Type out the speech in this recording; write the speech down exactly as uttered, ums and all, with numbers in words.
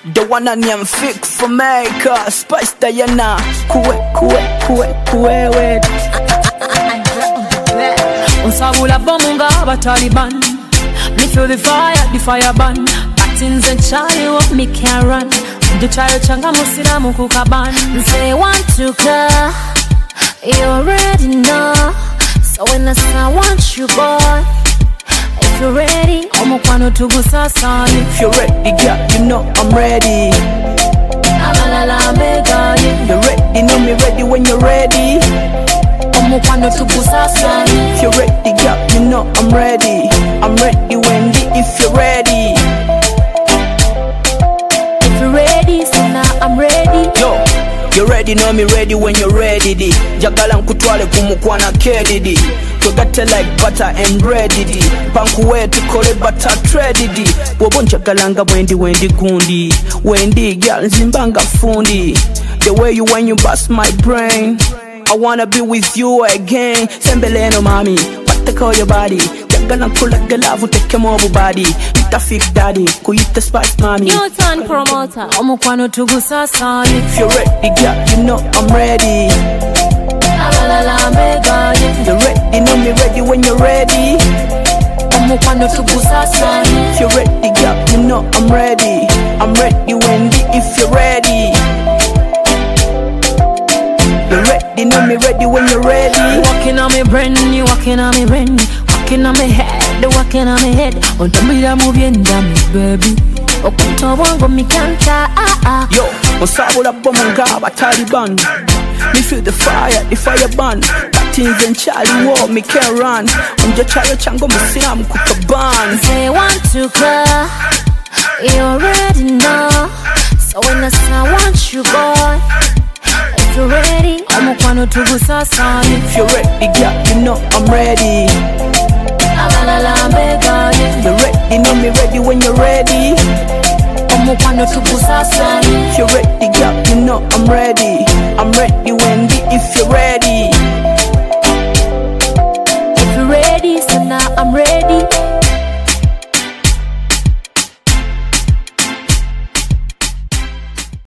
The one I name Fik for Maker, Spice Diana, Kue, Kue, Kue, Kue, wait. Unsabula bomunga ba Taliban. Me feel the fire, the fire burn. Patins and Charlie what me can run. The child changa musina mukukaban. Say want to cry, you already know. So when I say I want you, boy, if you're ready, Omukwano tugusasa. If you're ready, girl, you know I'm ready. Amalala mega, you're ready, know me ready when you're ready. Omukwano tugusasa. If you're ready, girl, you know I'm ready. I'm ready, Wendy, if you're ready. If you're ready, so now I'm ready. Yo, you ready, know me ready when you're ready. Di jagala nkutwale kumukwana kedidi. Tugate like butter and bread di pankuwe tukole butter thread di wobo njagalanga Wendy Wendy gundi Wendy girl nzimbanga fundi. The way you when you bust my brain, I wanna be with you again. Sembeleno mami, what to call your body? Jagala nkulaga love take more body. Ita Fik daddy, kuyita Spice mami. New turn promoter. Omukwano tugusasa. If you're ready, girl, you know I'm ready. Amalala mega, you're ready, know me ready when you're ready. Omukwano tugusasa. If you're ready, girl, you know I'm ready. I'm ready, Wendy, if you're ready. You're ready, know me ready when you're ready. Walking on me brain, you walking on me brain. Walking on me head, walking on me head. Ontambira mubyenda me baby. Okuto wango mi kanta ah ah. Yo, unsabula bomunga ba Taliban. Me feel the fire, the fire burn. Patins and Charlie war, me can run. Unja chayo chango musina mkukaban. Say want to cry, you already know. So when I say I want you, boy, if you're ready, Omukwano tugusasa. If you're ready, girl, you know I'm ready. Amalala mega, you're ready, know me ready when you're ready. Omukwano tugusasa. If you're ready, girl, you know I'm ready. I'm ready, Wendy, if you're ready.